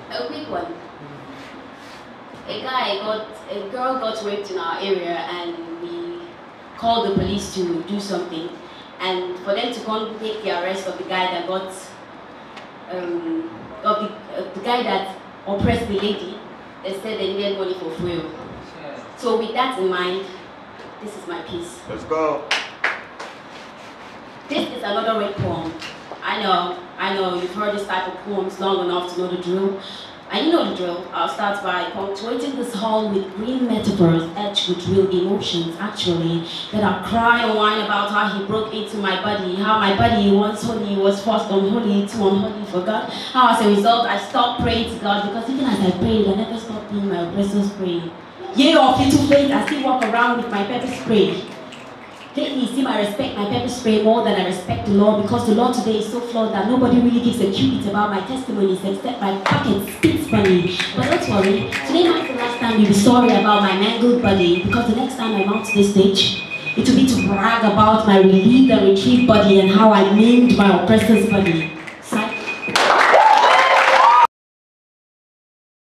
A quick one. A girl got raped in our area, and we called the police to do something, and for them to come take the arrest of the guy that got, the guy that oppressed the lady. They said they needed money for fuel. So with that in mind, this is my piece. Let's go. This is another rape poem. I know, you've heard this type of poems long enough to know the drill. And you know the drill. I'll start by punctuating this hall with green metaphors etched with real emotions, actually, that I cry and whine about how he broke into my body, how my body once holy was first unholy, too unholy for God, how as a result I stopped praying to God, because even as I prayed, I never stopped being my oppressor's prey. Yea, of little faith, I still walk around with my pepper spray. Lately, it seems I respect my pepper spray more than I respect the law, because the law today is so flawed that nobody really gives a cubit about my testimonies except my pocket spits funny. But don't worry, today might be the last time you'll be sorry about my mangled body, because the next time I mount this stage, it will be to brag about my relieved and retrieved body and how I maimed my oppressor's body.